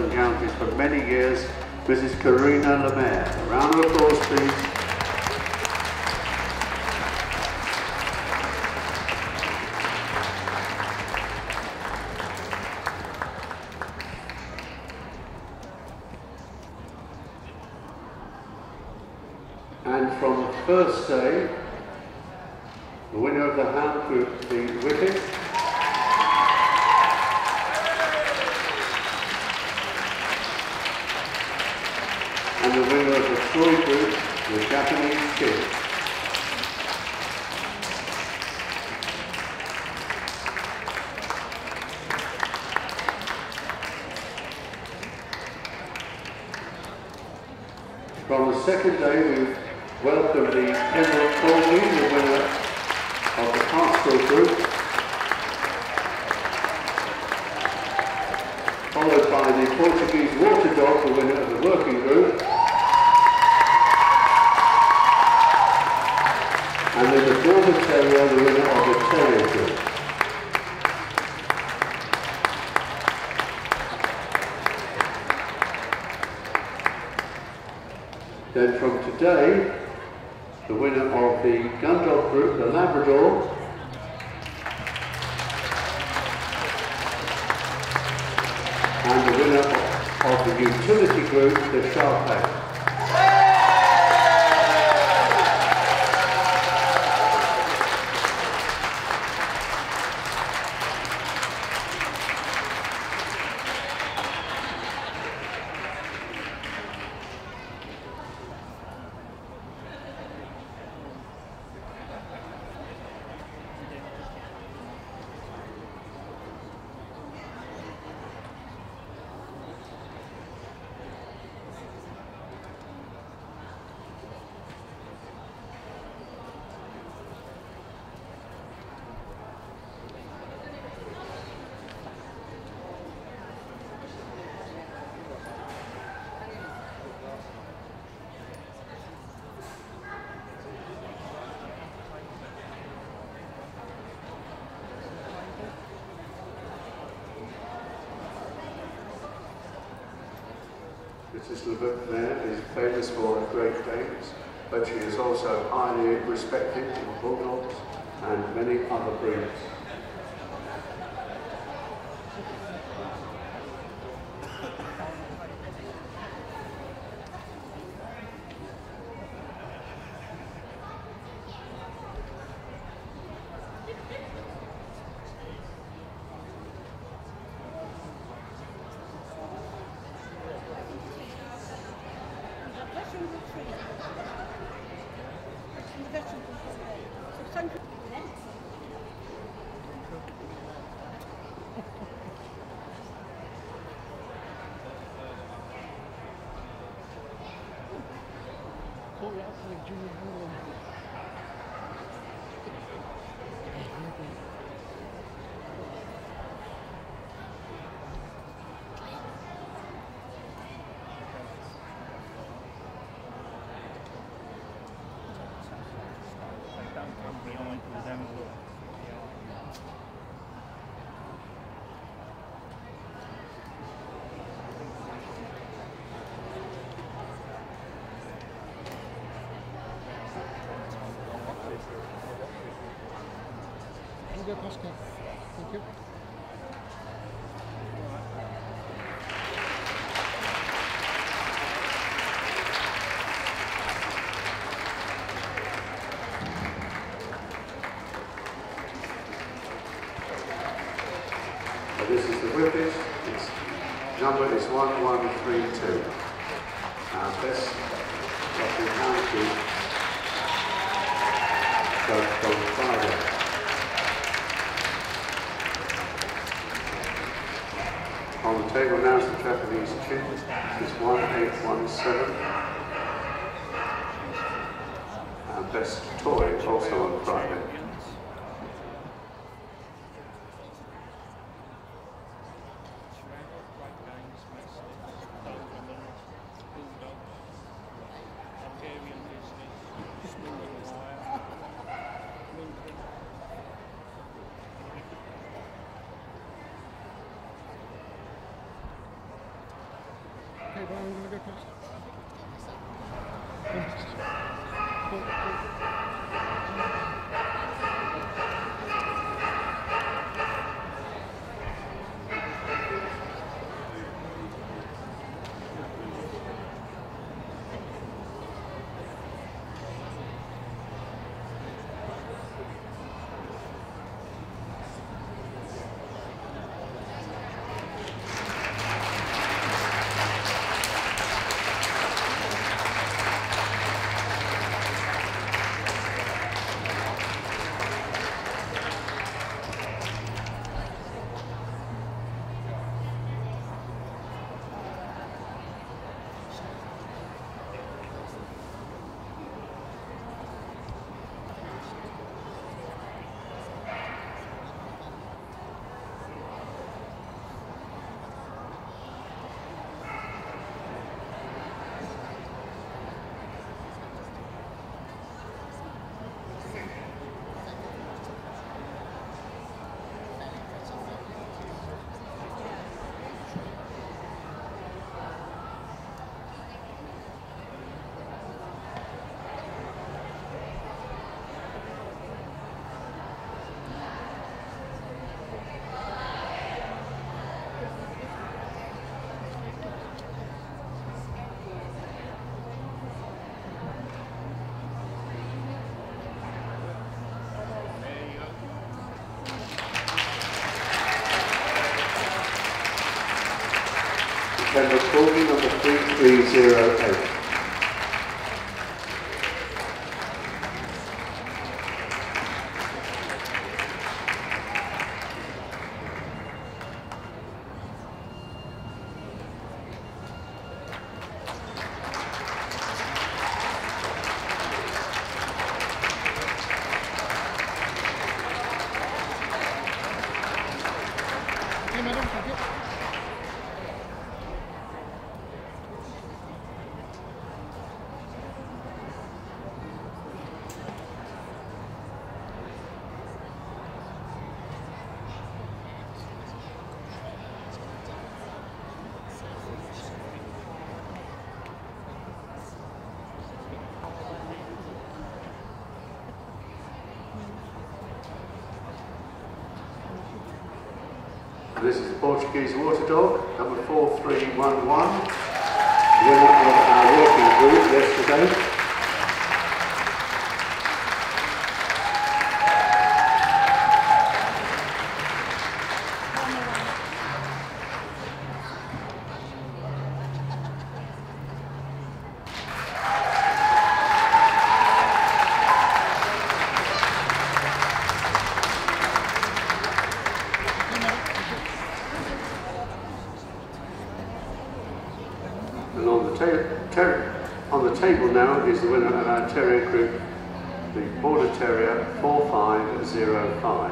Southern Counties for many years, Mrs. Karina Le Mare. A round of applause, please. And from the first day, the winner of the hound group, the Whippet, and the winner of the toy group, the Japanese Kid. From the second day, we welcome the Pembroke Colby, the winner of the Crosscop group, followed by the Portuguese Water Dog, the winner of the working group, and then the Border Terrier, the winner of the Terrier group. Then from today, the winner of the Gun Dog group, the Labrador, and the winner of the utility group, the Shar-Pei. Mrs. Le Mare is famous for her Great Danes, but she is also highly respected in bulldogs and many other breeds. Crosscop. Thank you. This is the Whippet. Its number is 1132. Our best of the hound group from Friday. On the table now is the Japanese Kid. It's 1817. Our best toy also on Friday. I'm going to go first. Number 40, number 3308. Okay, madam, thank you. This is the Portuguese water dog, number 4311, winner of our working group yesterday. And on the table now is the winner of our terrier group, the Border Terrier 4505.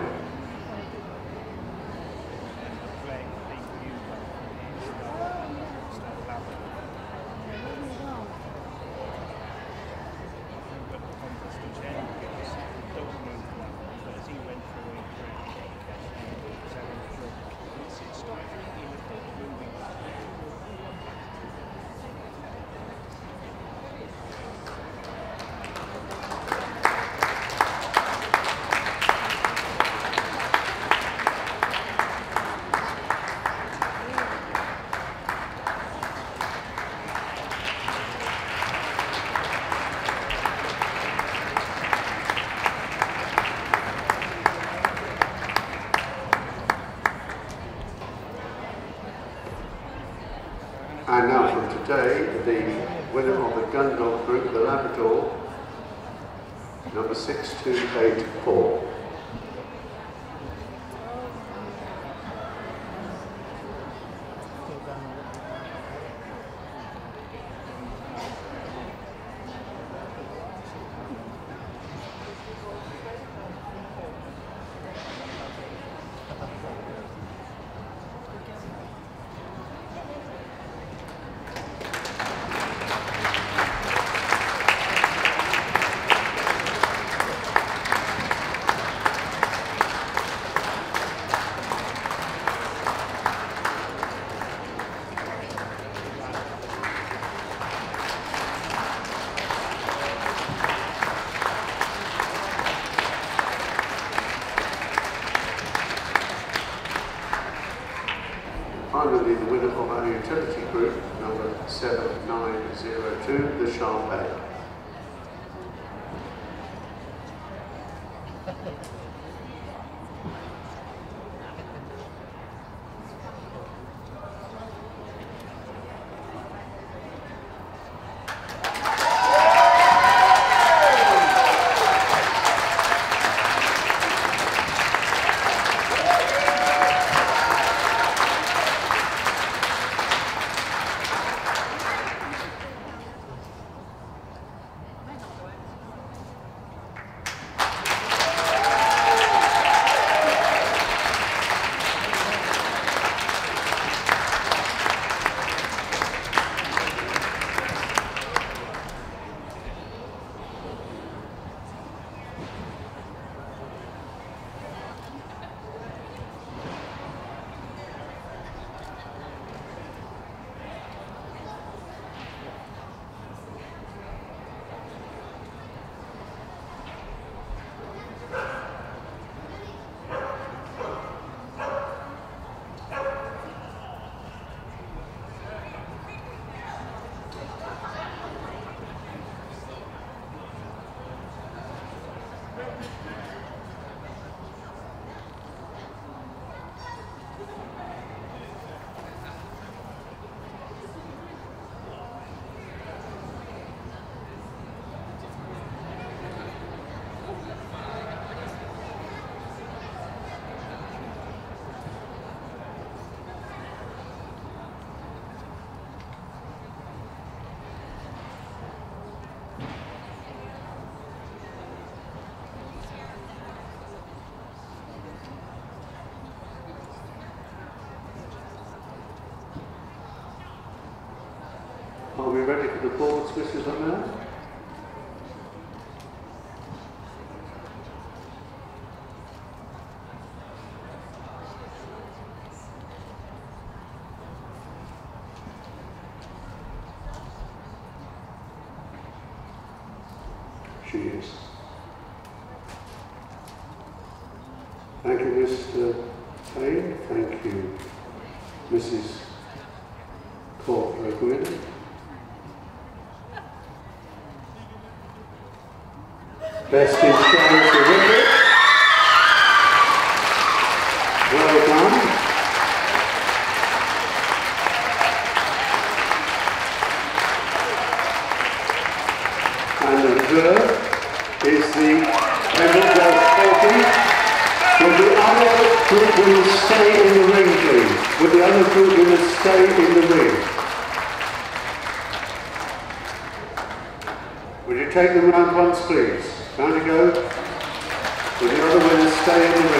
And now from today, the winner of the gun dog group, the Labrador, number 6284. finally, the winner of our utility group, number 7902, the Sharpay. Are we ready for the boards, Mrs. Le Mare? She is. Thank you, Mr. Payne. Thank you, Mrs. Corcoran. Best in show to Whippet. Well done. And the reserve is the Emerald Golf 40. Would the other group winners stay in the ring, please? Would the other group winners stay in the ring? Would you take them round once, please? Round you go. Will the other winners stay in the